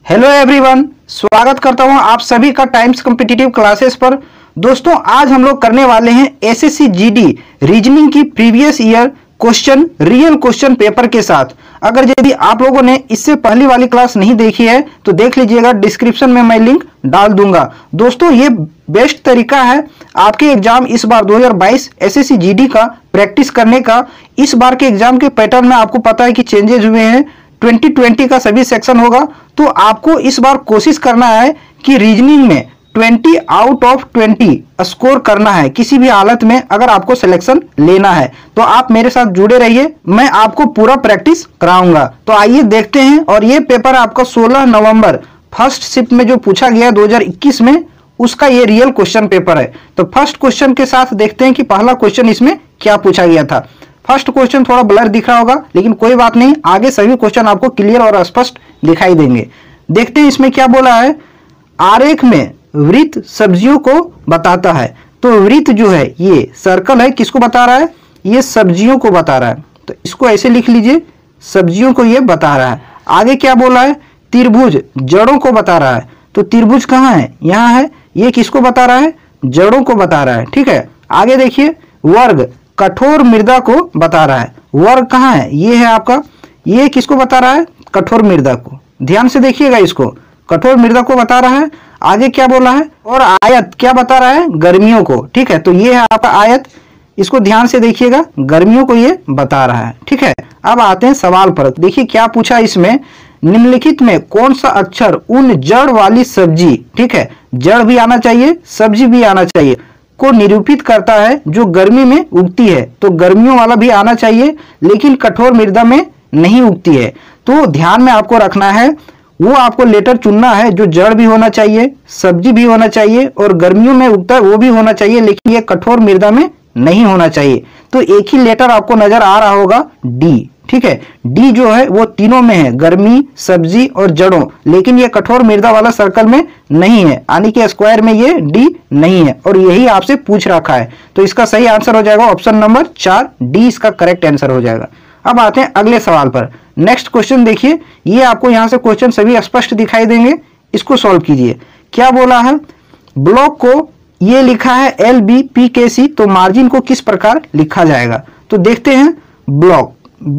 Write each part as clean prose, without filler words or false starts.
Hello everyone, स्वागत करता हूं आप सभी का टाइम्स कॉम्पिटिटिव क्लासेस पर। दोस्तों, आज हम लोग करने वाले हैं एसएससी जीडी रीजनिंग की previous year question real question paper के साथ। अगर यदि आप लोगों ने इससे पहली वाली क्लास नहीं देखी है तो देख लीजिएगा, डिस्क्रिप्शन में मैं लिंक डाल दूंगा। दोस्तों, ये बेस्ट तरीका है आपके एग्जाम इस बार 2022 एसएससी जीडी का प्रैक्टिस करने का। इस बार के एग्जाम के पैटर्न में आपको पता है कि चेंजेस हुए हैं। 2020 का सभी सेक्शन होगा, तो आपको इस बार कोशिश करना है कि रीजनिंग में 20 आउट ऑफ 20 स्कोर करना है किसी भी हालत में। अगर आपको सिलेक्शन लेना है तो आप मेरे साथ जुड़े रहिए, मैं आपको पूरा प्रैक्टिस कराऊंगा। तो आइए देखते हैं। और ये पेपर आपका 16 नवंबर फर्स्ट शिफ्ट में जो पूछा गया 2021 में, उसका ये रियल क्वेश्चन पेपर है। तो फर्स्ट क्वेश्चन के साथ देखते हैं कि पहला क्वेश्चन इसमें क्या पूछा गया था। फर्स्ट क्वेश्चन थोड़ा ब्लर दिख रहा होगा, लेकिन कोई बात नहीं, आगे सभी क्वेश्चन आपको क्लियर और स्पष्ट दिखाई देंगे। देखते हैं इसमें क्या बोला है। आरेख में वृत्त सब्जियों को बताता है। तो वृत्त जो है ये सर्कल है, किसको बता रहा है? ये सब्जियों को बता रहा है। तो इसको ऐसे लिख लीजिए, सब्जियों को ये बता रहा है। आगे क्या बोला है? त्रिभुज जड़ों को बता रहा है। तो त्रिभुज कहाँ है? यहाँ है। ये किसको बता रहा है? जड़ों को बता रहा है। ठीक है, आगे देखिए, वर्ग कठोर मृदा को बता रहा है। वर्ग कहाँ है? ये है आपका। ये किसको बता रहा है? कठोर मृदा को। ध्यान से देखिएगा, इसको कठोर मृदा को बता रहा है। आगे क्या बोला है? और आयत क्या बता रहा है? गर्मियों को। ठीक है, तो ये है आपका आयत, इसको ध्यान से देखिएगा, गर्मियों को ये बता रहा है। ठीक है, अब आते हैं सवाल पर। देखिए क्या पूछा इसमें, निम्नलिखित में कौन सा अक्षर उन जड़ वाली सब्जी, ठीक है, जड़ भी आना चाहिए, सब्जी भी आना चाहिए, को निरूपित करता है जो गर्मी में उगती है। तो गर्मियों वाला भी आना चाहिए, लेकिन कठोर मृदा में नहीं उगती है। तो ध्यान में आपको रखना है, वो आपको लेटर चुनना है जो जड़ भी होना चाहिए, सब्जी भी होना चाहिए, और गर्मियों में उगता है वो भी होना चाहिए, लेकिन ये कठोर मृदा में नहीं होना चाहिए। तो एक ही लेटर आपको नजर आ रहा होगा, डी। ठीक है, डी जो है वो तीनों में है, गर्मी, सब्जी और जड़ों, लेकिन ये कठोर मृदा वाला सर्कल में नहीं है, यानी कि स्क्वायर में ये डी नहीं है, और यही आपसे पूछ रखा है। तो इसका सही आंसर हो जाएगा ऑप्शन नंबर 4, डी इसका करेक्ट आंसर हो जाएगा। अब आते हैं अगले सवाल पर। नेक्स्ट क्वेश्चन देखिए, ये आपको यहां से क्वेश्चन सभी स्पष्ट दिखाई देंगे, इसको सॉल्व कीजिए। क्या बोला है? ब्लॉक को ये लिखा है LBPKC, तो मार्जिन को किस प्रकार लिखा जाएगा? तो देखते हैं, ब्लॉक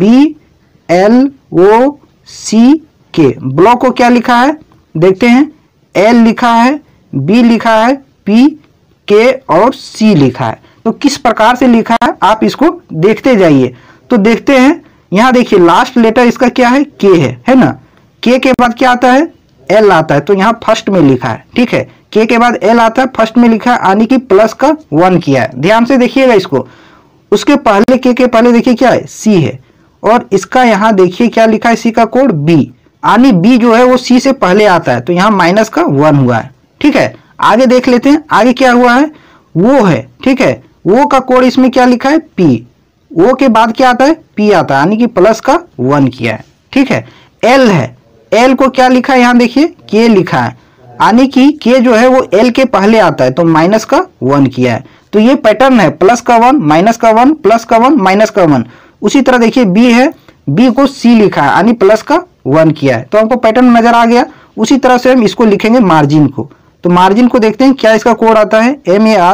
BLOCK, ब्लॉक को क्या लिखा है देखते हैं। L लिखा है, B लिखा है, P, K और C लिखा है। तो किस प्रकार से लिखा है आप इसको देखते जाइए। तो देखते हैं, यहां देखिए लास्ट लेटर इसका क्या है? K है ना। K के बाद क्या आता है? L आता है। तो यहाँ फर्स्ट में लिखा है। ठीक है, K के बाद L आता है, फर्स्ट में लिखा है, यानी कि प्लस का 1 किया है। ध्यान से देखिएगा इसको। उसके पहले K के पहले देखिए क्या है? C है, और इसका यहाँ देखिए क्या लिखा है? C का कोड B, यानी B जो है वो C से पहले आता है, तो यहाँ माइनस का 1 हुआ है। ठीक है, आगे देख लेते हैं, आगे क्या हुआ है? वो है। ठीक है, वो का कोड इसमें क्या लिखा है? P, वो के बाद क्या आता है? P आता है, यानी कि प्लस का 1 किया है। ठीक है, L है, L को क्या लिखा है? यहाँ देखिए K लिखा है, यानी कि K जो है वो L के पहले आता है, तो माइनस का 1 किया है। तो ये पैटर्न है, प्लस का 1, माइनस का 1, प्लस का 1, माइनस का 1। उसी तरह देखिए B है, B को C लिखा है, यानी प्लस का 1 किया है। तो हमको पैटर्न नजर आ गया। उसी तरह से हम इसको लिखेंगे मार्जिन को। तो मार्जिन को देखते हैं क्या इसका कोड आता है?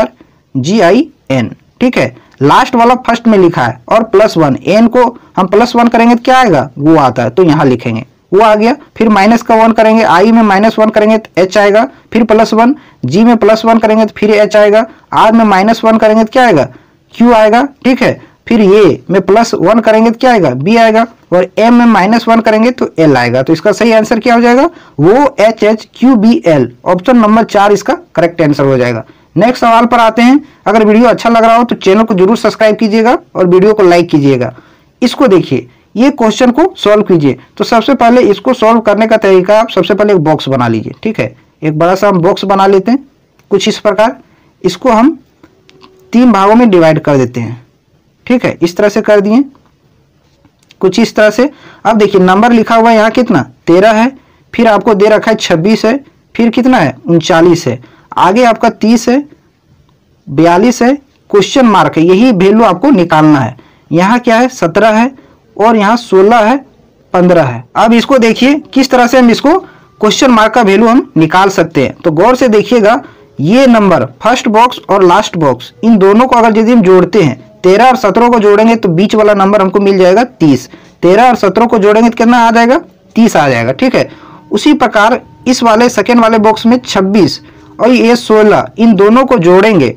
MARGIN। ठीक है, लास्ट वाला फर्स्ट में लिखा है, और +1, N को हम +1 करेंगे तो क्या आएगा? वो आता है, तो यहाँ लिखेंगे, वो आ गया। फिर माइनस का 1 करेंगे, I में -1 करेंगे तो H आएगा, फिर +1, G में +1 करेंगे तो फिर H आएगा, R में -1 करेंगे तो क्या आएगा? Q आएगा। ठीक है, फिर ये में +1 करेंगे तो क्या आएगा? B आएगा, और M में -1 करेंगे तो L आएगा। तो इसका सही आंसर क्या हो जाएगा? वो HHQBL, ऑप्शन नंबर 4 इसका करेक्ट आंसर हो जाएगा। नेक्स्ट सवाल पर आते हैं। अगर वीडियो अच्छा लग रहा हो तो चैनल को जरूर सब्सक्राइब कीजिएगा और वीडियो को लाइक कीजिएगा। इसको देखिए, ये क्वेश्चन को सॉल्व कीजिए। तो सबसे पहले इसको सॉल्व करने का तरीका, आप सबसे पहले एक बॉक्स बना लीजिए। ठीक है, एक बड़ा सा हम बॉक्स बना लेते हैं कुछ इस प्रकार। इसको हम 3 भागों में डिवाइड कर देते हैं। ठीक है, इस तरह से कर दिए, कुछ इस तरह से। अब देखिए नंबर लिखा हुआ है यहाँ कितना? 13 है, फिर आपको दे रखा है 26 है, फिर कितना है? 39 है, आगे आपका 30 है, 42 है, क्वेश्चन मार्क है, यही वैल्यू आपको निकालना है। यहाँ क्या है? 17 है, और यहाँ 16 है, 15 है। अब इसको देखिए किस तरह से हम इसको क्वेश्चन मार्क का वैल्यू हम निकाल सकते हैं। तो गौर से देखिएगा, ये नंबर फर्स्ट बॉक्स और लास्ट बॉक्स इन दोनों को अगर यदि हम जोड़ते हैं, 13 और 17 को जोड़ेंगे तो बीच वाला नंबर हमको मिल जाएगा 30। 13 और 17 को जोड़ेंगे तो कितना आ जाएगा, 30 आ जाएगा। ठीक है, उसी प्रकार इस वाले सेकेंड वाले बॉक्स में 26 और ये 16, इन दोनों को जोड़ेंगे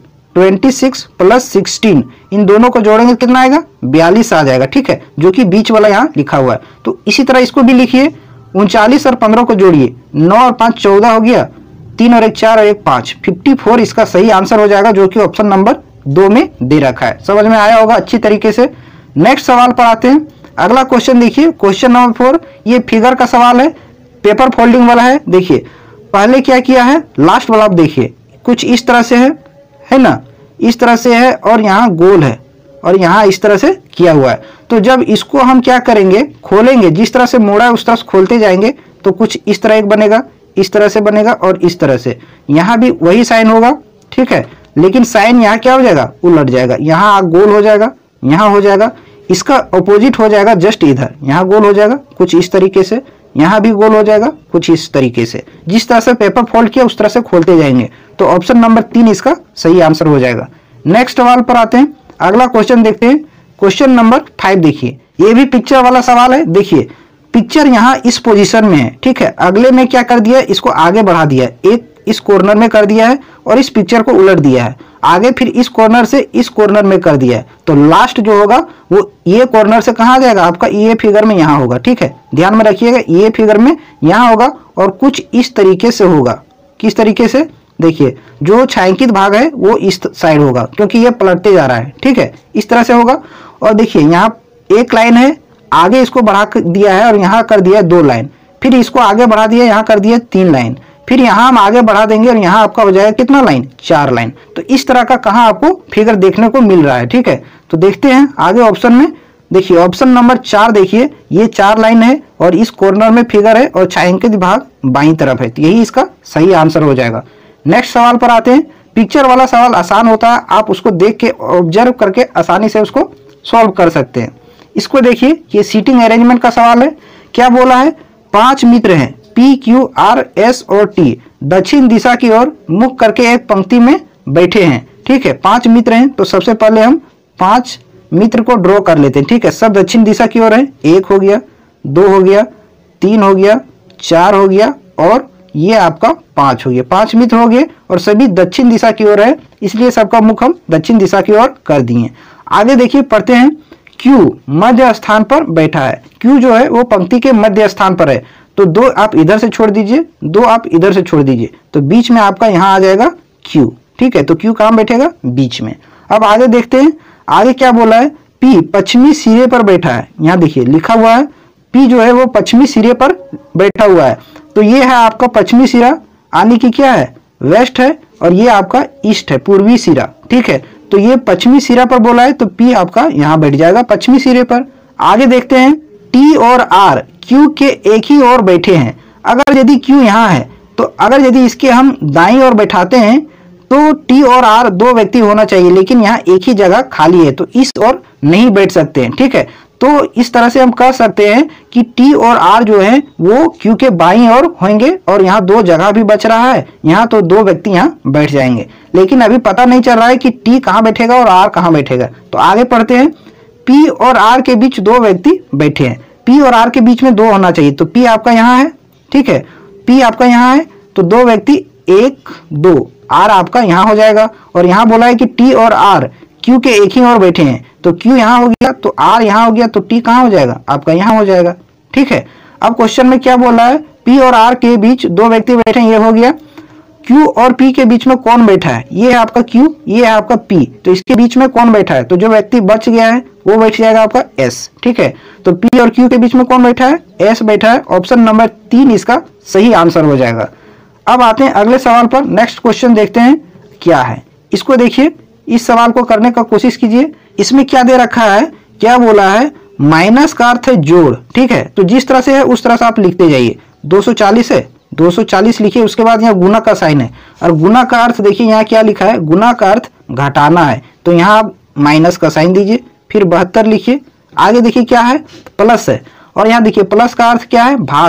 26 प्लस 16, इन दोनों को जोड़ेंगे कितना आएगा, 42 आ जाएगा। ठीक है, जो कि बीच वाला यहाँ लिखा हुआ है। तो इसी तरह इसको भी लिखिए, 39 और 15 को जोड़िए, 9 और 5 14 हो गया, 3 और 1 4 और 1 5, 54 इसका सही आंसर हो जाएगा, जो कि ऑप्शन नंबर 2 में दे रखा है। समझ में आया होगा अच्छी तरीके से। नेक्स्ट सवाल पर आते हैं। अगला क्वेश्चन देखिए, क्वेश्चन नंबर 4, ये फिगर का सवाल है, पेपर फोल्डिंग वाला है। देखिए पहले क्या किया है, लास्ट वाला आप देखिए कुछ इस तरह से है ना, इस तरह से है और यहाँ गोल है और यहाँ इस तरह से किया हुआ है। तो जब इसको हम क्या करेंगे, खोलेंगे, जिस तरह से मोड़ा है उस तरह से खोलते जाएंगे तो कुछ इस तरह एक बनेगा, इस तरह से बनेगा और इस तरह से। यहाँ भी वही साइन होगा। ठीक है, लेकिन साइन यहाँ क्या हो जाएगा, उलट जाएगा। यहाँ गोल हो जाएगा, यहाँ हो जाएगा, इसका अपोजिट हो जाएगा जस्ट इधर, यहाँ गोल हो जाएगा कुछ इस तरीके से, यहाँ भी गोल हो जाएगा कुछ इस तरीके से। जिस तरह से पेपर फोल्ड किया उस तरह से खोलते जाएंगे। तो ऑप्शन नंबर 3 इसका सही आंसर हो जाएगा। नेक्स्ट सवाल पर आते हैं। अगला क्वेश्चन देखते हैं, क्वेश्चन नंबर 5 देखिए, ये भी पिक्चर वाला सवाल है। देखिए पिक्चर यहाँ इस पोजीशन में है। ठीक है, अगले में क्या कर दिया है, इसको आगे बढ़ा दिया है, एक इस कॉर्नर में कर दिया है और इस पिक्चर को उलट दिया है, आगे फिर इस कॉर्नर से इस कॉर्नर में कर दिया है। तो लास्ट जो होगा वो ये कॉर्नर से कहाँ आ जाएगा, आपका ये फिगर में यहाँ होगा। ठीक है, ध्यान में रखिएगा, ये फिगर में यहाँ होगा और कुछ इस तरीके से होगा। किस तरीके से, देखिए जो छायांकित भाग है वो इस साइड होगा क्योंकि ये पलटते जा रहा है। ठीक है, इस तरह से होगा। और देखिए यहाँ एक लाइन है, आगे इसको बढ़ा दिया है और यहाँ कर दिया है 2 लाइन, फिर इसको आगे बढ़ा दिया, यहाँ कर दिया 3 लाइन, फिर यहाँ हम आगे बढ़ा देंगे और यहाँ आपका हो जाएगा कितना लाइन, 4 लाइन। तो इस तरह का कहाँ आपको फिगर देखने को मिल रहा है। ठीक है, तो देखते हैं आगे ऑप्शन में। देखिए ऑप्शन नंबर 4 देखिए, ये 4 लाइन है और इस कॉर्नर में फिगर है और छायांकित भाग बाईं तरफ है, तो यही इसका सही आंसर हो जाएगा। नेक्स्ट सवाल पर आते हैं। पिक्चर वाला सवाल आसान होता है, आप उसको देख के ऑब्जर्व करके आसानी से उसको सॉल्व कर सकते हैं। इसको देखिए, ये सीटिंग अरेंजमेंट का सवाल है। क्या बोला है, 5 मित्र हैं P, Q, R, S और T दक्षिण दिशा की ओर मुख करके एक पंक्ति में बैठे हैं। ठीक है, 5 मित्र हैं, तो सबसे पहले हम 5 मित्र को ड्रॉ कर लेते हैं। ठीक है, सब दक्षिण दिशा की ओर है। 1 हो गया, 2 हो गया, 3 हो गया, 4 हो गया और ये आपका 5 हो गया। 5 मित्र हो गए और सभी दक्षिण दिशा की ओर है, इसलिए सबका मुख हम दक्षिण दिशा की ओर कर दिए। आगे देखिए पढ़ते हैं, Q मध्य स्थान पर बैठा है। Q जो है वो पंक्ति के मध्य स्थान पर है, तो 2 आप इधर से छोड़ दीजिए, 2 आप इधर से छोड़ दीजिए, तो बीच में आपका यहाँ आ जाएगा Q। ठीक है, तो Q कहाँ बैठेगा, बीच में। अब आगे देखते हैं, आगे क्या बोला है, P पश्चिमी सिरे पर बैठा है। यहाँ देखिए लिखा हुआ है P जो है वो पश्चिमी सिरे पर बैठा हुआ है, तो ये है आपका पश्चिमी सिरा, यानी कि क्या है, वेस्ट है, और ये आपका ईस्ट है, पूर्वी सिरा। ठीक है, तो ये पश्चिमी सिरा पर बोला है, तो P आपका यहाँ बैठ जाएगा पश्चिमी सिरे पर। आगे देखते हैं, T और R Q के एक ही ओर बैठे हैं। अगर यदि Q यहाँ है, तो अगर यदि इसके हम दाईं ओर बैठाते हैं तो T और R 2 व्यक्ति होना चाहिए, लेकिन यहाँ एक ही जगह खाली है, तो इस ओर नहीं बैठ सकते हैं। ठीक है, तो इस तरह से हम कह सकते हैं कि T और R जो है वो Q के बाईं ओर होंगे और यहाँ 2 जगह भी बच रहा है, यहाँ तो 2 व्यक्ति यहाँ बैठ जाएंगे। लेकिन अभी पता नहीं चल रहा है कि T कहाँ बैठेगा और R कहाँ बैठेगा। तो आगे पढ़ते हैं, P और R के बीच 2 व्यक्ति बैठे हैं। P और R के बीच में 2 होना चाहिए, तो P आपका यहाँ है। ठीक है, P आपका यहाँ है, तो 2 व्यक्ति 1 2, R आपका यहाँ हो जाएगा। और यहाँ बोला है कि T और R Q के एक ही ओर बैठे हैं, तो Q यहाँ हो गया, तो R यहाँ हो गया, तो T कहाँ हो जाएगा, आपका यहाँ हो जाएगा। ठीक है, अब क्वेश्चन में क्या बोला है, P और R के बीच 2 व्यक्ति बैठे हैं, ये हो गया। Q और P के बीच में कौन बैठा है, ये है आपका Q, ये है आपका P, तो इसके बीच में कौन बैठा है, तो जो व्यक्ति बच गया है वो बैठ जाएगा आपका S। ठीक है, तो P और Q के बीच में कौन बैठा है, S बैठा है। ऑप्शन नंबर 3 इसका सही आंसर हो जाएगा। अब आते हैं अगले सवाल पर। नेक्स्ट क्वेश्चन देखते हैं क्या है। इसको देखिए, इस सवाल को करने का कोशिश कीजिए। इसमें क्या दे रखा है, क्या बोला है, माइनस का अर्थ है जोड़। ठीक है, तो जिस तरह से है उस तरह से आप लिखते जाइए। 240 है, 240 लिखिए, उसके बाद यहाँ गुना का साइन है, और गुना का अर्थ देखिए यहाँ क्या लिखा है, गुना का अर्थ घटाना है, तो यहाँ आप माइनस का साइन दीजिए। फिर 72 लिखिए। आगे देखिए क्या है, प्लस है, और यहाँ देखिए प्लस का अर्थ क्या है, भाग है,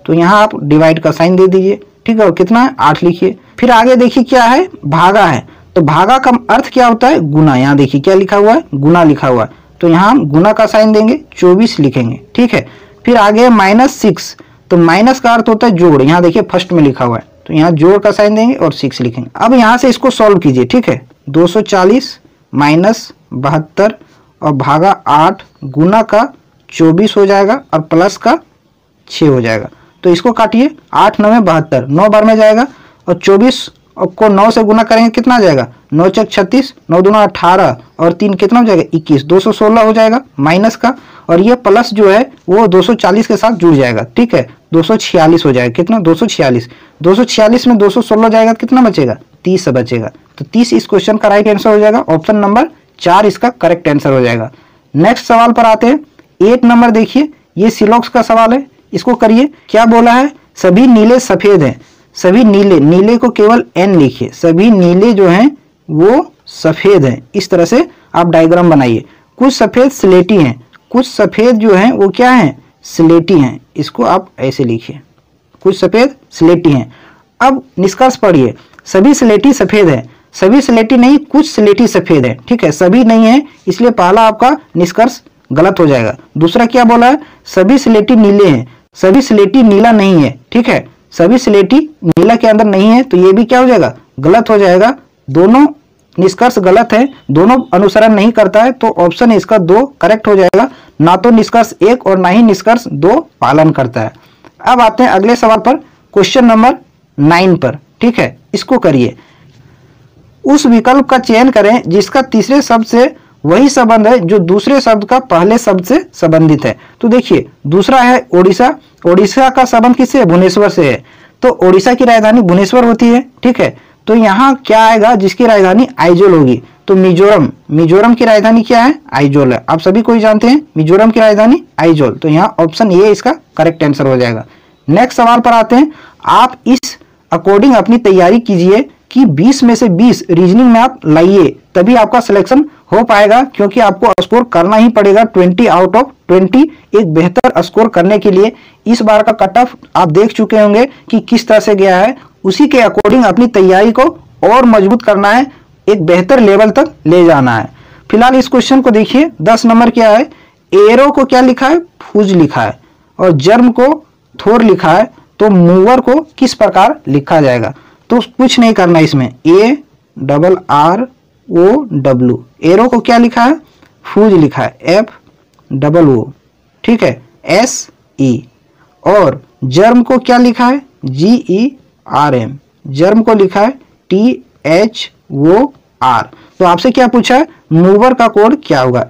तो यहाँ आप डिवाइड का साइन दे दीजिए, ठीक है। और कितना है 8 लिखिए। फिर आगे देखिए क्या है, भागा है, तो भागा का अर्थ क्या होता है, गुना। यहाँ देखिए क्या लिखा हुआ है, गुना लिखा हुआ है, तो यहाँ हम गुना का साइन देंगे, 24 लिखेंगे, ठीक है। फिर आगे -6, तो माइनस का अर्थ होता है जोड़, यहाँ देखिए फर्स्ट में लिखा हुआ है, तो यहाँ जोड़ का साइन देंगे और 6 लिखेंगे। अब यहाँ से इसको सॉल्व कीजिए, ठीक है। 240 माइनस 72 और भागा 8 गुना का 24 हो जाएगा और प्लस का 6 हो जाएगा। तो इसको काटिए, 8 9 में 72, 9 बार में जाएगा और 24 को 9 से गुना करेंगे कितना आ जाएगा, 9 चक 36, 9 दूना 18 और 3 कितना हो जाएगा 21, 216 हो जाएगा माइनस का, और ये प्लस जो है वो 240 के साथ जुड़ जाएगा, ठीक है। 246 हो जाएगा, कितना 246, 246 में 216 जाएगा कितना बचेगा, 30 बचेगा। तो 30 इस क्वेश्चन का राइट आंसर हो जाएगा, ऑप्शन नंबर 4 इसका करेक्ट आंसर हो जाएगा। नेक्स्ट सवाल पर आते हैं, 8 नंबर देखिए, ये सिलॉक्स का सवाल है, इसको करिए। क्या बोला है, सभी नीले सफेद हैं, सभी नीले, नीले को केवल n लिखिए, सभी नीले जो हैं वो सफेद हैं। इस तरह से आप डायग्राम बनाइए। कुछ सफेद स्लेटी हैं, कुछ सफेद जो हैं वो क्या हैं, स्लेटी हैं, इसको आप ऐसे लिखिए, कुछ सफेद स्लेटी हैं। अब निष्कर्ष पढ़िए, सभी स्लेटी सफेद है, सभी स्लेटी नहीं, कुछ स्लेटी सफेद है, ठीक है। सभी नहीं है, इसलिए पहला आपका निष्कर्ष गलत हो जाएगा। दूसरा क्या बोला है, सभी स्लेटी नीले हैं, सभी स्लेटी नीला नहीं है, ठीक है। सभी स्लेटी नीला के अंदर नहीं है, तो ये भी क्या हो जाएगा, गलत हो जाएगा। दोनों निष्कर्ष गलत है, दोनों अनुसरण नहीं करता है, तो ऑप्शन इसका 2 करेक्ट हो जाएगा। ना तो निष्कर्ष 1 और ना ही निष्कर्ष 2 पालन करता है। अब आते हैं अगले सवाल पर, क्वेश्चन नंबर 9 पर, ठीक है। इसको करिए, उस विकल्प का चयन करें जिसका तीसरे शब्द से वही संबंध है जो दूसरे शब्द का पहले शब्द से संबंधित है। तो देखिए, दूसरा है ओडिशा, ओडिशा का संबंध किससे है, भुवनेश्वर से है, तो ओडिशा की राजधानी भुवनेश्वर होती है, ठीक है। तो यहाँ क्या आएगा, जिसकी राजधानी आइजोल होगी, तो मिजोरम, मिजोरम की राजधानी क्या है, आइजोल है। आप सभी कोई जानते हैं मिजोरम की राजधानी आइजोल, तो यहाँ ऑप्शन ए इसका करेक्ट आंसर हो जाएगा। नेक्स्ट सवाल पर आते हैं, आप इस अकॉर्डिंग अपनी तैयारी कीजिए कि 20 में से 20 रीजनिंग में आप लाइए, तभी आपका सिलेक्शन हो पाएगा, क्योंकि आपको स्कोर करना ही पड़ेगा 20 आउट ऑफ 20 एक बेहतर स्कोर करने के लिए। इस बार का कट ऑफ आप देख चुके होंगे कि किस तरह से गया है, उसी के अकॉर्डिंग अपनी तैयारी को और मजबूत करना है, एक बेहतर लेवल तक ले जाना है। फिलहाल इस क्वेश्चन को देखिए, 10 नंबर क्या है, एरो को क्या लिखा है, फूज लिखा है, और जर्म को थोर लिखा है, तो मूवर को किस प्रकार लिखा जाएगा। तो कुछ नहीं करना इसमें, ARROW, एरो को क्या लिखा है, फूज लिखा है, FOO, ठीक है, SE, और जर्म को क्या लिखा है, GERM, जर्म को लिखा है THOR। तो आपसे क्या पूछा है, मूवर का कोड क्या होगा,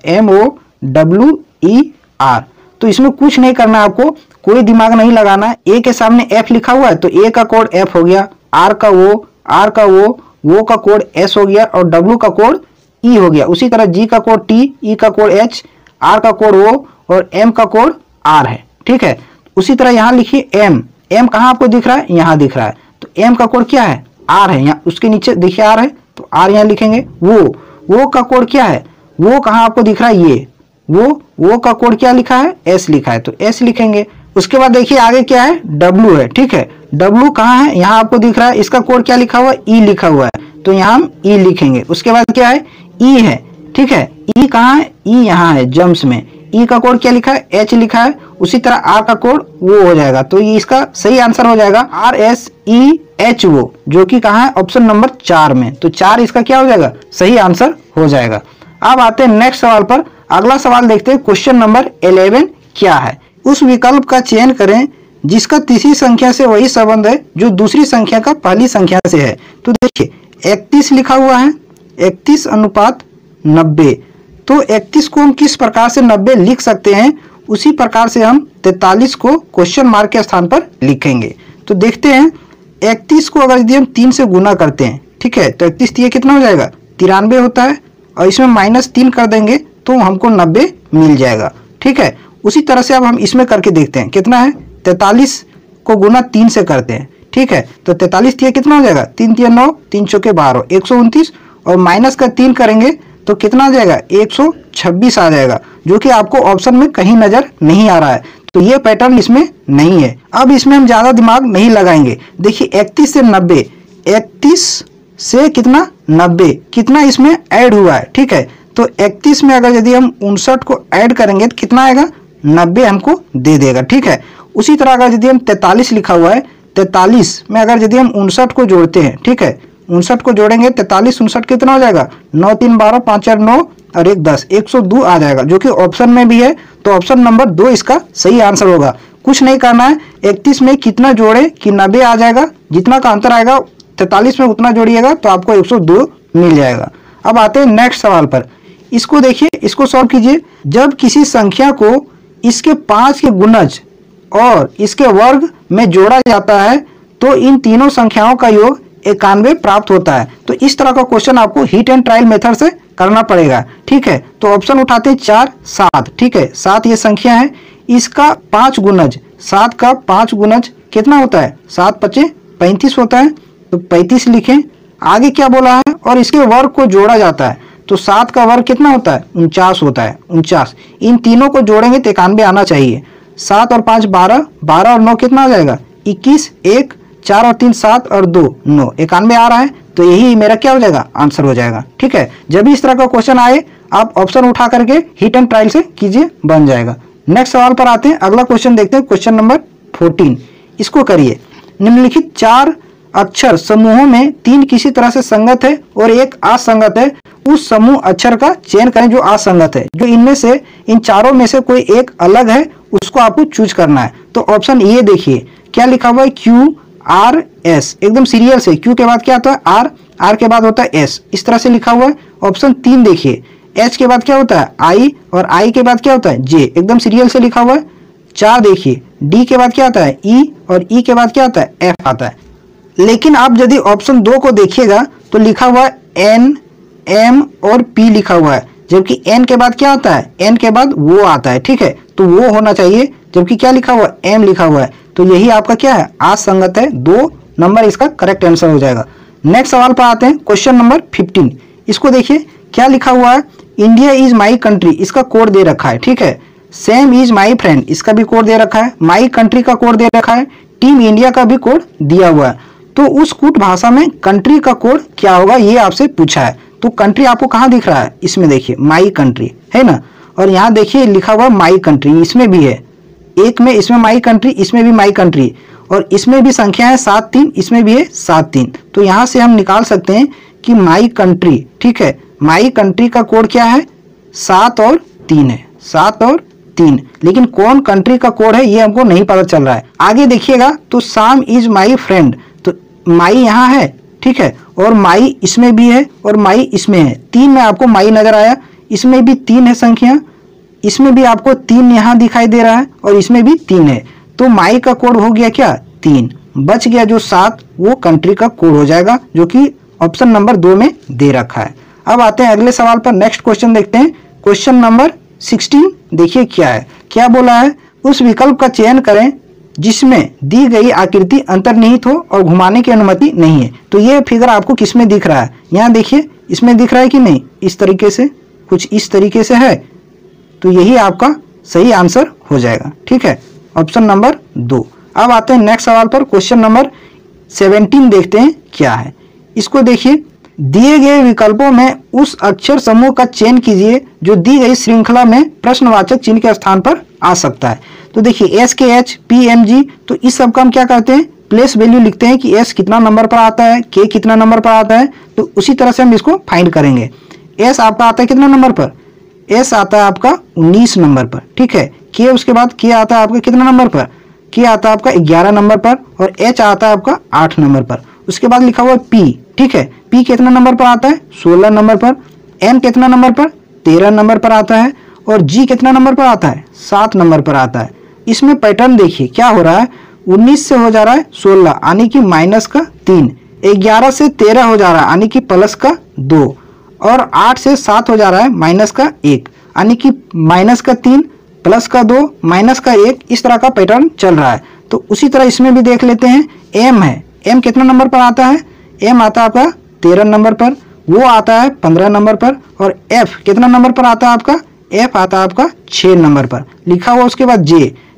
MOWER। तो इसमें कुछ नहीं करना, आपको कोई दिमाग नहीं लगाना है। ए के सामने F लिखा हुआ है, तो ए का कोड F हो गया, आर का O, आर का O का कोड S हो गया, और W का कोड E हो गया। उसी तरह G का कोड T, E का कोड H, R का कोड O और M का कोड R है, ठीक है। उसी तरह यहाँ लिखिए M कहाँ आपको दिख रहा है, यहाँ दिख रहा है, तो M का कोड क्या है, R है, यहाँ उसके नीचे देखिए R है, तो R यहाँ लिखेंगे। वो का कोड क्या है, वो कहाँ आपको दिख रहा है, ये वो का कोड क्या लिखा है, S लिखा है, तो S लिखेंगे। उसके बाद देखिए आगे क्या है, W है, ठीक है। W कहाँ है, यहाँ आपको दिख रहा है, इसका कोड क्या लिखा हुआ है, E लिखा हुआ है, तो यहाँ हम E लिखेंगे। उसके बाद क्या है, E है, ठीक है। E कहाँ है, E यहाँ है जम्स में, E का कोड क्या लिखा है, H लिखा है। उसी तरह R का कोड वो हो जाएगा, तो ये इसका सही आंसर हो जाएगा RSEHO, जो कि कहाँ है, ऑप्शन नंबर 4 में। तो 4 इसका क्या हो जाएगा, सही आंसर हो जाएगा। अब आते हैं नेक्स्ट सवाल पर। अगला सवाल देखते हैं, क्वेश्चन नंबर 11 क्या है, उस विकल्प का चयन करें जिसका तीसरी संख्या से वही संबंध है जो दूसरी संख्या का पहली संख्या से है। तो देखिए 31 लिखा हुआ है, 31:90, तो 31 को हम किस प्रकार से 90 लिख सकते हैं, उसी प्रकार से हम 43 को क्वेश्चन मार्क के स्थान पर लिखेंगे। तो देखते हैं, 31 को अगर यदि हम 3 से गुना करते हैं, ठीक है, तो 31 ये कितना हो जाएगा, 93 होता है, और इसमें -3 कर देंगे तो हमको 90 मिल जाएगा, ठीक है। उसी तरह से अब हम इसमें करके देखते हैं, कितना है, 43 को गुना 3 से करते हैं, ठीक है, तो 43 ये कितना हो जाएगा, 3 3 9, 3 चौके 12, 129, और माइनस का 3 करेंगे तो कितना आ जाएगा, 126 आ जाएगा, जो कि आपको ऑप्शन में कहीं नजर नहीं आ रहा है। तो ये पैटर्न इसमें नहीं है। अब इसमें हम ज्यादा दिमाग नहीं लगाएंगे। देखिए 31 से 90, 31 से कितना 90, कितना इसमें ऐड हुआ है, ठीक है। तो 31 में अगर यदि हम 59 को ऐड करेंगे तो कितना आएगा, 90 हमको दे देगा, ठीक है। उसी तरह अगर यदि हम 43 लिखा हुआ है, 43 में अगर यदि हम 59 को जोड़ते हैं, ठीक है, 59 को जोड़ेंगे 43 59 कितना हो जाएगा, 9 3 12 5 4 9 और 1 10, 102 आ जाएगा, जो कि ऑप्शन में भी है। तो ऑप्शन नंबर 2 इसका सही आंसर होगा। कुछ नहीं करना है, 31 में कितना जोड़े कि 90 आ जाएगा, जितना का अंतर आएगा 43 में उतना जोड़िएगा तो आपको 102 मिल जाएगा। अब आते हैं नेक्स्ट सवाल पर। इसको देखिए, इसको सॉल्व कीजिए। जब किसी संख्या को इसके 5 के गुणज और इसके वर्ग में जोड़ा जाता है तो इन तीनों संख्याओं का योग 91 प्राप्त होता है। तो इस तरह का क्वेश्चन आपको हिट एंड ट्रायल मेथड से करना पड़ेगा, ठीक है। तो ऑप्शन उठाते हैं 4 7, ठीक है, 7 ये संख्या है, इसका 5 गुणज, 7 का 5 गुणज कितना होता है, 7 5 35 होता है, तो 35 लिखें। आगे क्या बोला है, और इसके वर्ग को जोड़ा जाता है, तो 7 का वर्ग कितना होता है, 49 होता है, 49। इन तीनों को जोड़ेंगे तो 91 आना चाहिए। 7 और 5 12, 12 और 9 कितना आ जाएगा, 21, 1 4 और 3 7 और 2 9, 91 आ रहा है। तो यही मेरा क्या हो जाएगा, आंसर हो जाएगा, ठीक है। जब भी इस तरह का क्वेश्चन आए आप ऑप्शन उठा करके हिट एंड ट्रायल से कीजिए, बन जाएगा। नेक्स्ट सवाल पर आते हैं। अगला क्वेश्चन देखते हैं, क्वेश्चन नंबर 14। इसको करिए। निम्नलिखित 4 अक्षर समूहों में 3 किसी तरह से संगत है और 1 असंगत है। उस समूह अक्षर का चयन करें जो असंगत है। जो इनमें से इन चारों में से कोई एक अलग है उसको आपको चूज करना है। तो ऑप्शन ए देखिए, क्या लिखा हुआ है, क्यू आर एस, एकदम सीरियल से। क्यू के बाद क्या होता है, आर, आर के बाद होता है एस, इस तरह से लिखा हुआ है। ऑप्शन 3 देखिए, एच के बाद क्या होता है, आई, और आई के बाद क्या होता है, जे, एकदम सीरियल से लिखा हुआ है। 4 देखिए, डी के बाद क्या आता है, ई, और ई के बाद क्या आता है, एफ आता है। लेकिन आप यदि ऑप्शन 2 को देखिएगा तो लिखा हुआ है एन, एम और पी लिखा हुआ है, जबकि एन के बाद क्या आता है, एन के बाद वो आता है, ठीक है। तो वो होना चाहिए, जबकि क्या लिखा हुआ है, एम लिखा हुआ है। तो यही आपका क्या है, असंगत है। 2 नंबर इसका करेक्ट आंसर हो जाएगा। नेक्स्ट सवाल पर आते हैं, क्वेश्चन नंबर 15। इसको देखिए, क्या लिखा हुआ है, इंडिया इज माई कंट्री, इसका कोड दे रखा है, ठीक है। सेम इज माई फ्रेंड, इसका भी कोड दे रखा है। माई कंट्री का कोड दे रखा है। टीम इंडिया का भी कोड दिया हुआ है। तो उस कूट भाषा में कंट्री का कोड क्या होगा, ये आपसे पूछा है। तो कंट्री आपको कहाँ दिख रहा है, इसमें देखिए माई कंट्री है ना, और यहाँ देखिए लिखा हुआ माई कंट्री, इसमें भी है। एक में इसमें माई कंट्री, इसमें भी माई कंट्री, और इसमें भी संख्या है 7 3, इसमें भी है 7 3। तो यहाँ से हम निकाल सकते हैं कि माई कंट्री, ठीक है, माई कंट्री का कोड क्या है, 7 और 3 है, 7 और 3। लेकिन कौन कंट्री का कोड है ये हमको नहीं पता चल रहा है। आगे देखिएगा तो शाम इज माई फ्रेंड, तो माई यहाँ है, ठीक है, और माई इसमें भी है और माई इसमें है। 3 में आपको माई नजर आया, इसमें भी 3 है संख्या, इसमें भी आपको 3 यहाँ दिखाई दे रहा है और इसमें भी 3 है। तो माई का कोड हो गया क्या, 3, बच गया जो 7, वो कंट्री का कोड हो जाएगा, जो कि ऑप्शन नंबर 2 में दे रखा है। अब आते हैं अगले सवाल पर। नेक्स्ट क्वेश्चन देखते हैं, क्वेश्चन नंबर 16। देखिए क्या है, क्या बोला है, उस विकल्प का चयन करें जिसमें दी गई आकृति अंतर्निहित हो और घुमाने की अनुमति नहीं है। तो ये फिगर आपको किसमें दिख रहा है, यहाँ देखिए, इसमें दिख रहा है कि नहीं, इस तरीके से, कुछ इस तरीके से है। तो यही आपका सही आंसर हो जाएगा, ठीक है, ऑप्शन नंबर 2। अब आते हैं नेक्स्ट सवाल पर, क्वेश्चन नंबर 17 देखते हैं क्या है। इसको देखिए, दिए गए विकल्पों में उस अक्षर समूह का चयन कीजिए जो दी गई श्रृंखला में प्रश्नवाचक चिन्ह के स्थान पर आ सकता है। तो देखिए एस के एच पी एम जी, तो इस सब का हम क्या करते हैं, प्लेस वैल्यू लिखते हैं कि एस कितना नंबर पर आता है, के कितना नंबर पर आता है। तो उसी तरह से हम इसको फाइंड करेंगे। एस आपका आता है कितना नंबर पर, एस आता है आपका 19 नंबर पर, ठीक है। के उसके बाद के आता है आपका कितना नंबर पर, के आता है आपका 11 नंबर पर, और एच आता है आपका 8 नंबर पर। उसके बाद लिखा हुआ है पी, ठीक है, पी कितना नंबर पर आता है, 16 नंबर पर। एम कितना नंबर पर, 13 नंबर पर आता है। और जी कितना नंबर पर आता है, 7 नंबर पर आता है। इसमें पैटर्न देखिए क्या हो रहा है, 19 से हो जा रहा है 16, यानी कि माइनस का 3, 11 से 13 हो जा रहा है, यानी कि प्लस का 2, और 8 से 7 हो जा रहा है, माइनस का 1, यानी कि माइनस का 3, प्लस का 2, माइनस का 1। इस तरह का पैटर्न चल रहा है। तो उसी तरह इसमें भी देख लेते हैं। एम है, एम कितना नंबर पर आता है, एम आता है आपका 13 नंबर पर, वो आता है 15 नंबर पर। और एफ कितना नंबर पर आता है आपका, एफ आता है आपका 6 नंबर पर। लिखा हुआ उसके बाद जे,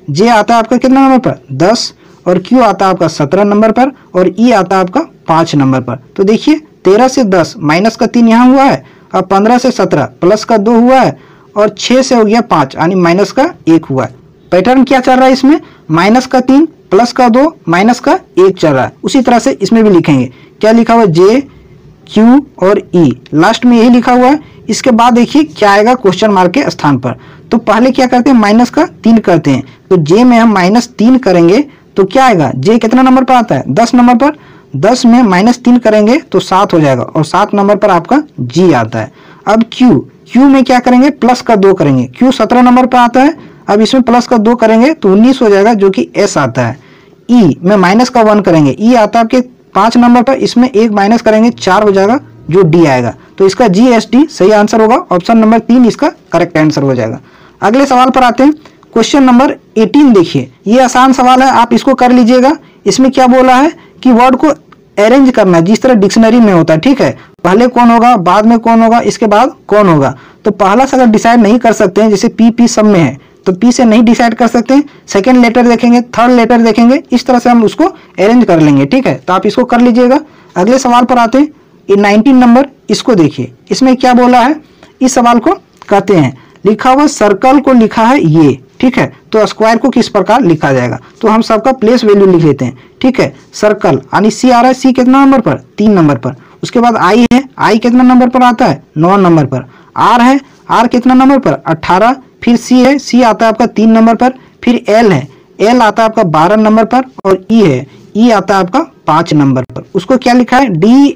जे आता है आपका कितना नंबर पर 10 और क्यू आता है आपका 17 नंबर पर और ई आता है आपका 5 नंबर पर। तो देखिए 13 से 10 माइनस का 3 यहाँ हुआ है और 15 से 17 प्लस का 2 हुआ है और 6 से हो गया 5 यानी माइनस का 1 हुआ है। पैटर्न क्या चल रहा है इसमें, माइनस का 3 प्लस का 2 माइनस का 1 चल रहा है। उसी तरह से इसमें भी लिखेंगे, क्या लिखा हुआ है जे क्यू और ई, लास्ट में यही लिखा हुआ है। इसके बाद देखिए क्या आएगा क्वेश्चन मार्क के स्थान पर। तो पहले क्या करते हैं, माइनस का 3 करते हैं। तो जे में हम -3 करेंगे तो क्या आएगा, जे कितना नंबर पर आता है 10 नंबर पर, 10 में -3 करेंगे तो 7 हो जाएगा और 7 नंबर पर आपका जी आता है। अब क्यू में क्या करेंगे, प्लस का 2 करेंगे, क्यू 17 नंबर पर आता है। अब इसमें प्लस का 2 करेंगे तो 19 हो जाएगा जो कि एस आता है। ई में माइनस का 1 करेंगे, ई आता है आपके 5 नंबर पर, इसमें 1 माइनस करेंगे 4 हो जाएगा जो डी आएगा। तो इसका GSD सही आंसर होगा, ऑप्शन नंबर 3 इसका करेक्ट आंसर हो जाएगा। अगले सवाल पर आते हैं, क्वेश्चन नंबर 18 देखिए, ये आसान सवाल है, आप इसको कर लीजिएगा। इसमें क्या बोला है कि वर्ड को अरेंज करना है जिस तरह डिक्शनरी में होता है, ठीक है। पहले कौन होगा, बाद में कौन होगा, इसके बाद कौन होगा। तो पहला से अगर डिसाइड नहीं कर सकते हैं, जैसे पी सब में है तो पी से नहीं डिसाइड कर सकते हैं, सेकंड लेटर देखेंगे, थर्ड लेटर देखेंगे, इस तरह से हम उसको अरेंज कर लेंगे, ठीक है। तो आप इसको कर लीजिएगा। अगले सवाल पर आते हैं, ये 19 नंबर, इसको देखिए, इसमें क्या बोला है, इस सवाल को कहते हैं, लिखा हुआ सर्कल को लिखा है ये, ठीक है। तो स्क्वायर को किस प्रकार लिखा जाएगा, तो हम सबका प्लेस वैल्यू लिख लेते हैं, ठीक है। सर्कल यानी सी आ रहा है, सी कितना नंबर पर 3 नंबर पर। उसके बाद आई है, आई कितना नंबर पर आता है 9 नंबर पर। आर है, आर कितना नंबर पर 18। फिर सी है, सी आता है आपका 3 नंबर पर। फिर एल है, एल आता है आपका 12 नंबर पर। और ई है, ई आता है आपका 5 नंबर पर। उसको क्या लिखा है,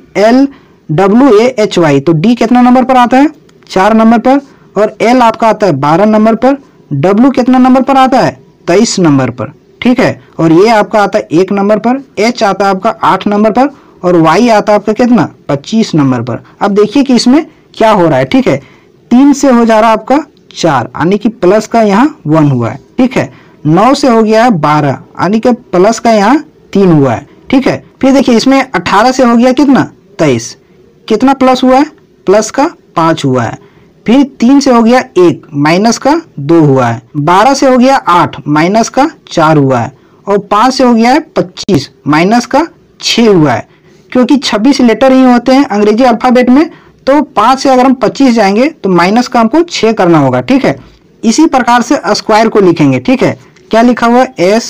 DLWAHY। तो डी कितना नंबर पर आता है 4 नंबर पर और एल आपका आता है 12 नंबर पर। डब्ल्यू कितना नंबर पर आता है 23 नंबर पर, ठीक है। और ये आपका आता है 1 नंबर पर। एच आता है आपका 8 नंबर पर और वाई आता है आपका कितना 25 नंबर पर। अब देखिए कि इसमें क्या हो रहा है, ठीक है। 3 से हो जा रहा है आपका 4 यानी कि प्लस का यहाँ 1 हुआ है, ठीक है। 9 से हो गया है 12 यानी कि प्लस का यहाँ 3 हुआ है, ठीक है। फिर देखिए इसमें 18 से हो गया कितना 23, कितना प्लस हुआ है, प्लस का 5 हुआ है। फिर 3 से हो गया 1 माइनस का 2 हुआ है। 12 से हो गया 8 माइनस का 4 हुआ है। और 5 से हो गया है 25 माइनस का 6 हुआ है। क्योंकि 26 लेटर ही होते हैं अंग्रेजी अल्फाबेट में, तो 5 से अगर हम 25 जाएंगे तो माइनस का हमको 6 करना होगा, ठीक है। इसी प्रकार से स्क्वायर को लिखेंगे, ठीक है। क्या लिखा हुआ है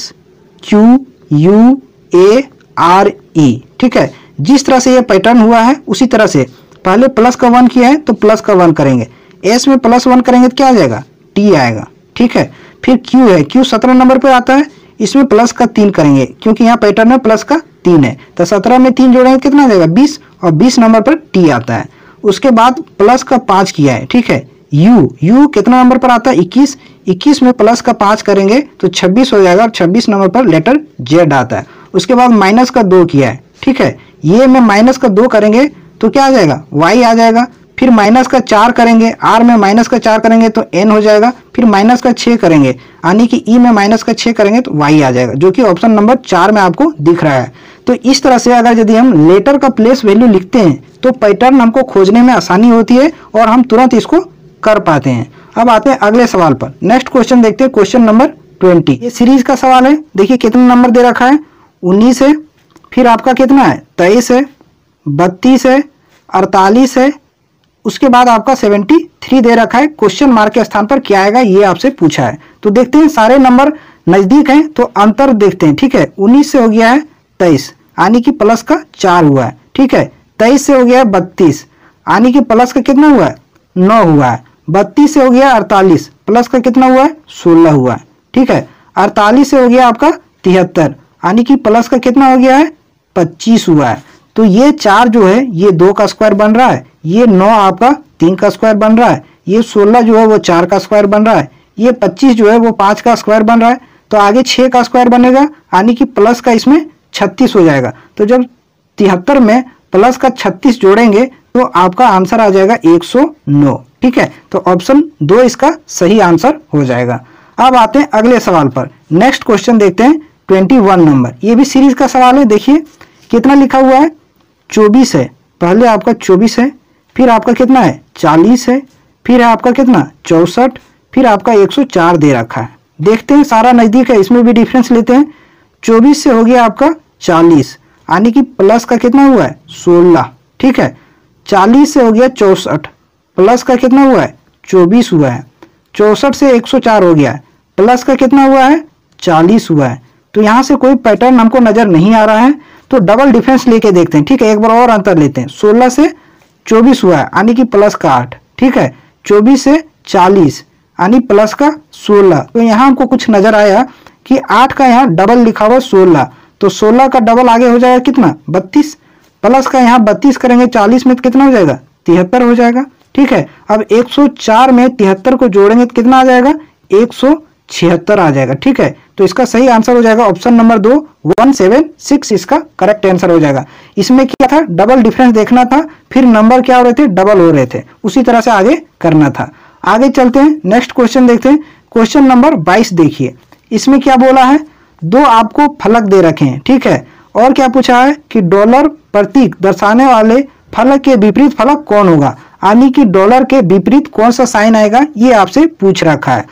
SQUARE, ठीक है। जिस तरह से ये पैटर्न हुआ है उसी तरह से पहले प्लस का 1 किया है तो प्लस का 1 करेंगे, एस में प्लस 1 करेंगे तो क्या आ जाएगा टी आएगा, ठीक है। फिर क्यू है, क्यू 17 नंबर पे आता है, इसमें प्लस का 3 करेंगे क्योंकि यहाँ पैटर्न में प्लस का 3 है। तो 17 में 3 जोड़ेंगे कितना आ जाएगा 20 और 20 नंबर पर टी आता है। उसके बाद प्लस का 5 किया है, ठीक है। यू कितना नंबर पर आता है 21, 21 में प्लस का 5 करेंगे तो 26 हो जाएगा और 26 नंबर पर लेटर जेड आता है। उसके बाद माइनस का 2 किया है, ठीक है। ये में माइनस का 2 करेंगे तो क्या आ जाएगा वाई आ जाएगा। फिर माइनस का 4 करेंगे, आर में माइनस का 4 करेंगे तो एन हो जाएगा। फिर माइनस का 6 करेंगे यानी कि ई में माइनस का 6 करेंगे तो वाई आ जाएगा, जो कि ऑप्शन नंबर 4 में आपको दिख रहा है। तो इस तरह से अगर यदि हम लेटर का प्लेस वैल्यू लिखते हैं तो पैटर्न हमको खोजने में आसानी होती है और हम तुरंत इसको कर पाते हैं। अब आते हैं अगले सवाल पर। नेक्स्ट क्वेश्चन देखते हैं, क्वेश्चन नंबर 20। ये सीरीज का सवाल है। देखिए कितना नंबर दे रखा है 19 है, फिर आपका कितना है 23 है, 32 है, 48 है, उसके बाद आपका 73 दे रखा है। क्वेश्चन मार्क के स्थान पर क्या आएगा ये आपसे पूछा है। तो देखते हैं सारे नंबर नजदीक हैं तो अंतर देखते हैं, ठीक है। 19 से हो गया है 23 यानी कि प्लस का 4 हुआ है, ठीक है। 23 से हो गया है 32 यानी कि प्लस का कितना हुआ है 9 हुआ है। 32 से हो गया 48 प्लस का कितना हुआ है 16 हुआ है, ठीक है। 48 से हो गया आपका 73 यानी कि प्लस का कितना हो गया है 25 हुआ है। तो ये 4 जो है ये 2 का स्क्वायर बन रहा है, ये 9 आपका 3 का स्क्वायर बन रहा है, ये 16 जो है वो 4 का स्क्वायर बन रहा है, ये 25 जो है वो 5 का स्क्वायर बन रहा है। तो आगे 6 का स्क्वायर बनेगा यानी कि प्लस का इसमें 36 हो जाएगा। तो जब 73 में प्लस का 36 जोड़ेंगे तो आपका आंसर आ जाएगा 109, ठीक है। तो ऑप्शन 2 इसका सही आंसर हो जाएगा। अब आते हैं अगले सवाल पर। नेक्स्ट क्वेश्चन देखते हैं 21 नंबर। ये भी सीरीज का सवाल है। देखिए कितना लिखा हुआ है 24 है, पहले आपका 24 है, फिर आपका कितना है 40 है, फिर है आपका कितना 64, फिर आपका 104 दे रखा है, देखते हैं, सारा नजदीक है, इसमें भी डिफरेंस लेते हैं। 24 से हो गया आपका 40, यानी कि प्लस का कितना हुआ है 16, ठीक है। 40 से हो गया 64, प्लस का कितना हुआ है 24 हुआ है। 64 से 104 हो गया है, प्लस का कितना हुआ है 40 हुआ है। तो यहाँ से कोई पैटर्न हमको नजर नहीं आ रहा है, तो डबल डिफरेंस लेके देखते हैं, ठीक है। एक बार और अंतर लेते हैं, 16 से 24 हुआ है यानी कि प्लस का 8, ठीक है। 24 से 40 यानी प्लस का 16। तो यहाँ हमको कुछ नजर आया कि 8 का यहाँ डबल लिखा हुआ 16, तो 16 का डबल आगे हो जाएगा कितना 32, प्लस का यहाँ 32 करेंगे 40 में तो कितना हो जाएगा 73 हो जाएगा, ठीक है। अब 104 में 73 को जोड़ेंगे तो कितना आ जाएगा 176 आ जाएगा, ठीक है। तो इसका सही आंसर हो जाएगा ऑप्शन नंबर 2, 176 इसका करेक्ट आंसर हो जाएगा। इसमें क्या था, डबल डिफरेंस देखना था, फिर नंबर क्या हो रहे थे डबल हो रहे थे, उसी तरह से आगे करना था। आगे चलते हैं, नेक्स्ट क्वेश्चन देखते हैं। क्वेश्चन नंबर 22 देखिए, इसमें क्या बोला है, दो आपको फलक दे रखे हैं, ठीक है। और क्या पूछा है कि डॉलर प्रतीक दर्शाने वाले फलक के विपरीत फलक कौन होगा, यानी कि डॉलर के विपरीत कौन सा साइन आएगा, ये आपसे पूछ रखा है।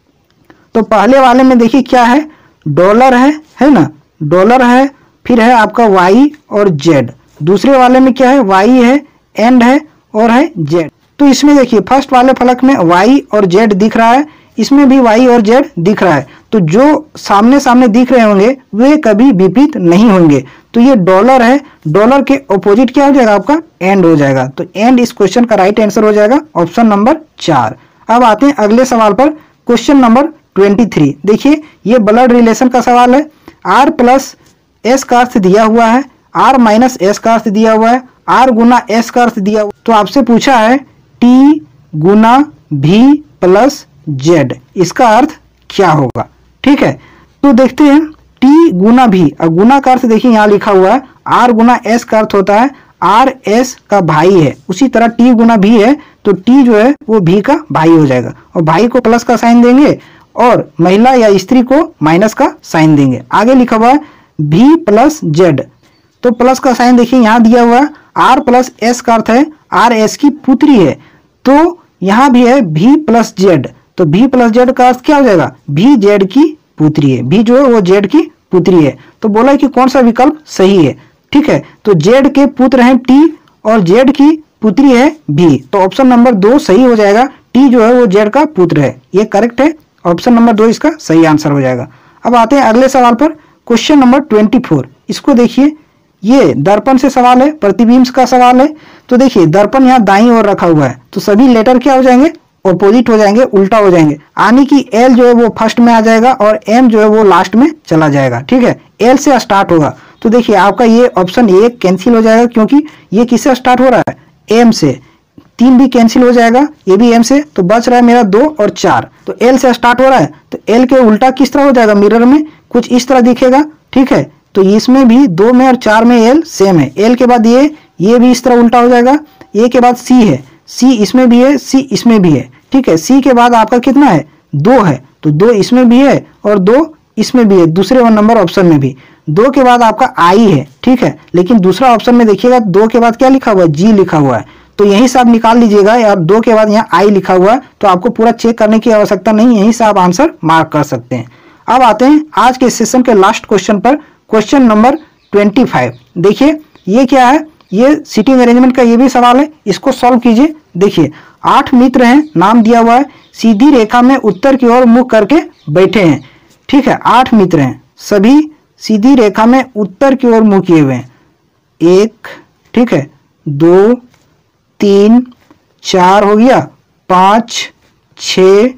तो पहले वाले में देखिए क्या है, डॉलर है ना, डॉलर है, फिर है आपका वाई और जेड। दूसरे वाले में क्या है, वाई है, एंड है और है जेड। तो इसमें देखिए फर्स्ट वाले फलक में वाई और जेड दिख रहा है, इसमें भी वाई और जेड दिख रहा है। तो जो सामने सामने दिख रहे होंगे वे कभी विपरीत नहीं होंगे। तो ये डॉलर है, डॉलर के ऑपोजिट क्या हो जाएगा आपका एंड हो जाएगा। तो एंड इस क्वेश्चन का राइट आंसर हो जाएगा ऑप्शन नंबर 4। अब आते हैं अगले सवाल पर, क्वेश्चन नंबर 23। देखिए ये ब्लड रिलेशन का सवाल है। आर प्लस एस का अर्थ दिया हुआ है, आर माइनस एस का अर्थ दिया हुआ है, आर गुना एस का अर्थ दिया हुआ। तो आपसे पूछा है टी गुना भी प्लस जेड, इसका अर्थ क्या होगा, ठीक है। तो देखते हैं टी गुना भी, और गुना का अर्थ देखिए यहाँ लिखा हुआ है, आर गुना एस का अर्थ होता है आर एस का भाई है, उसी तरह टी गुना भी है तो टी जो है वो भी का भाई हो जाएगा, और भाई को प्लस का साइन देंगे और महिला या स्त्री को माइनस का साइन देंगे। आगे लिखा हुआ है भी प्लस जेड, तो प्लस का साइन देखिए यहाँ दिया हुआ है, आर प्लस एस का अर्थ है आर एस की पुत्री है, तो यहाँ भी है भी प्लस जेड, तो भी प्लस जेड का अर्थ क्या हो जाएगा भी जेड की पुत्री है, भी जो है वो जेड की पुत्री है। तो बोला कि कौन सा विकल्प सही है, ठीक है। तो जेड के पुत्र हैं टी और जेड की पुत्री है भी, तो ऑप्शन नंबर 2 सही हो जाएगा। टी जो है वो जेड का पुत्र है, ये करेक्ट है, ऑप्शन नंबर 2 इसका सही आंसर हो जाएगा। अब आते हैं अगले सवाल पर, क्वेश्चन नंबर 24। इसको देखिए, ये दर्पण से सवाल है, प्रतिबिंब का सवाल है। तो देखिए दर्पण यहाँ दाईं ओर रखा हुआ है, तो सभी लेटर क्या हो जाएंगे ऑपोजिट हो जाएंगे, उल्टा हो जाएंगे, यानी कि एल जो है वो फर्स्ट में आ जाएगा और एम जो है वो लास्ट में चला जाएगा, ठीक है। एल से स्टार्ट होगा, तो देखिए आपका ये ऑप्शन 1 कैंसिल हो जाएगा, क्योंकि ये किससे स्टार्ट हो रहा है एम से। 3 भी कैंसिल हो जाएगा, ये भी एम से, तो बच रहा है मेरा 2 और 4। तो एल से स्टार्ट हो रहा है, तो एल के उल्टा किस तरह हो जाएगा, मिरर में कुछ इस तरह दिखेगा, ठीक है। तो इसमें भी 2 में और 4 में एल सेम है। एल के बाद ये भी इस तरह उल्टा हो जाएगा। ए के बाद सी है, सी इसमें भी है, सी इसमें भी है, ठीक है। सी के बाद आपका कितना है 2 है, तो 2 इसमें भी है और 2 इसमें भी है, दूसरे 1 नंबर ऑप्शन में भी। 2 के बाद आपका आई है, ठीक है, लेकिन दूसरा ऑप्शन में देखिएगा 2 के बाद क्या लिखा हुआ है जी लिखा हुआ है, तो यहीं से आप निकाल लीजिएगा। और 2 के बाद यहाँ आई लिखा हुआ है, तो आपको पूरा चेक करने की आवश्यकता नहीं, यहीं से आप आंसर मार्क कर सकते हैं। अब आते हैं आज के सेशन के लास्ट क्वेश्चन पर, क्वेश्चन नंबर 25। देखिए ये क्या है, ये सीटिंग अरेंजमेंट का ये भी सवाल है, इसको सॉल्व कीजिए। देखिए 8 मित्र हैं, नाम दिया हुआ है, सीधी रेखा में उत्तर की ओर मुख करके बैठे हैं, ठीक है। 8 मित्र हैं, सभी सीधी रेखा में उत्तर की ओर मुख किए हुए हैं। 1, ठीक है, 2, 3, 4 हो गया, 5, 6,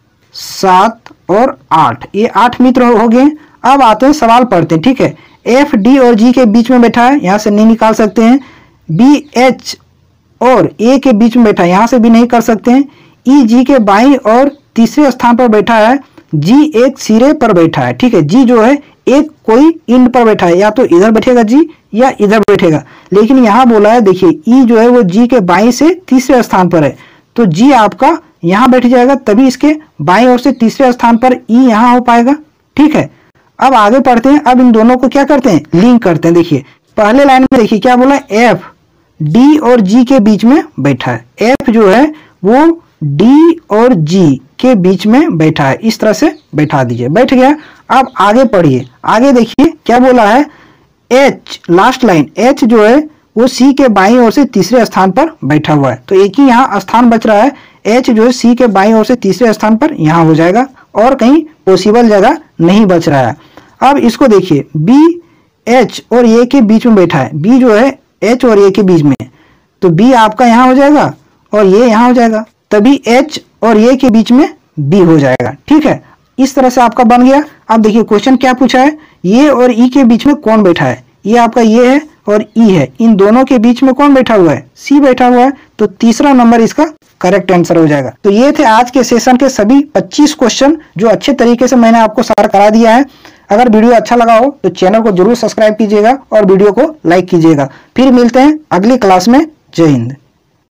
7 और 8, ये 8 मित्र हो गए। अब आते हैं सवाल पढ़ते हैं, ठीक है। एफ डी और जी के बीच में बैठा है, यहाँ से नहीं निकाल सकते हैं। बी एच और ए के बीच में बैठा है, यहाँ से भी नहीं कर सकते हैं। ई जी के बाईं और तीसरे स्थान पर बैठा है। जी एक सिरे पर बैठा है, ठीक है। जी जो है एक कोई इंड पर बैठा है, या तो इधर बैठेगा जी या इधर बैठेगा, लेकिन यहाँ बोला है देखिए ई जो है वो जी के बाईं से तीसरे स्थान पर है, तो जी आपका यहाँ बैठ जाएगा, तभी इसके बाईं ओर से तीसरे स्थान पर ई यहाँ हो पाएगा, ठीक है। अब आगे पढ़ते हैं, अब इन दोनों को क्या करते हैं लिंक करते हैं। देखिए पहले लाइन में देखिए क्या बोला, एफ डी और जी के बीच में बैठा है। एफ जो है वो डी और जी के बीच में बैठा है, इस तरह से बैठा दीजिए। बैठ गया। अब आगे पढ़िए, आगे देखिए क्या बोला है। एच, लास्ट लाइन, एच जो है वो सी के बाईं ओर से तीसरे स्थान पर बैठा हुआ है, तो एक ही यहाँ स्थान बच रहा है। एच जो है सी के बाईं ओर से तीसरे स्थान पर यहाँ हो जाएगा और कहीं पॉसिबल जगह नहीं बच रहा है। अब इसको देखिए, बी एच और ए के बीच में बैठा है, बी जो है एच और ए के बीच में, तो बी आपका यहाँ हो जाएगा और ये यहाँ हो जाएगा, तभी एच और ए के बीच में बी हो जाएगा। ठीक है, इस तरह से आपका बन गया। अब देखिए क्वेश्चन क्या पूछा है, ये और ई के बीच में कौन बैठा है, ये आपका ये है और ई है, इन दोनों के बीच में कौन बैठा हुआ है, सी बैठा हुआ है, तो तीसरा नंबर इसका करेक्ट आंसर हो जाएगा। तो ये थे आज के सेशन के सभी 25 क्वेश्चन जो अच्छे तरीके से मैंने आपको सारा करा दिया है। अगर वीडियो अच्छा लगा हो तो चैनल को जरूर सब्सक्राइब कीजिएगा और वीडियो को लाइक कीजिएगा। फिर मिलते हैं अगली क्लास में। जय हिंद।